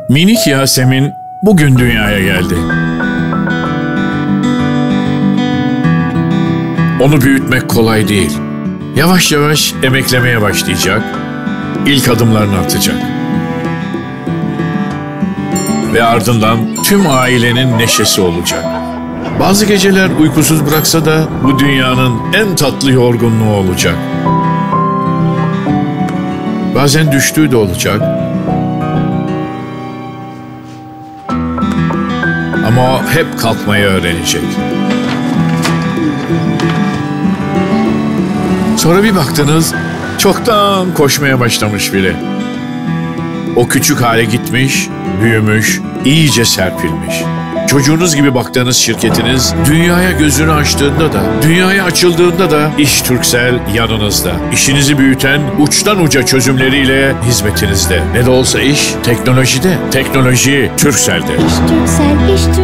Minik Yasemin bugün dünyaya geldi. Onu büyütmek kolay değil. Yavaş yavaş emeklemeye başlayacak, ilk adımlarını atacak. Ve ardından tüm ailenin neşesi olacak. Bazı geceler uykusuz bıraksa da bu dünyanın en tatlı yorgunluğu olacak. Bazen düştüğü de olacak. Ama o hep kalkmayı öğrenecek. Sonra bir baktınız, çoktan koşmaya başlamış bile. O küçük hale gitmiş, büyümüş, iyice serpilmiş. Çocuğunuz gibi baktığınız şirketiniz dünyaya gözünü açtığında da, dünyaya açıldığında da İş Turkcell yanınızda. İşinizi büyüten uçtan uca çözümleriyle hizmetinizde. Ne de olsa iş teknolojide. Teknoloji Turkcell'de. İş Turkcell, İş